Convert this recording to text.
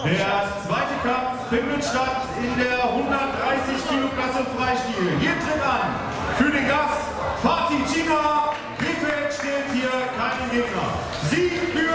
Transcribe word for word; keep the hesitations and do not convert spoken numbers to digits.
Der zweite Kampf findet statt in der hundertdreißig Kilo Klasse Freistil. Hier tritt an für den Gast Fatih Cina. Krefeld stellt hier keinen Gegner. Sieg für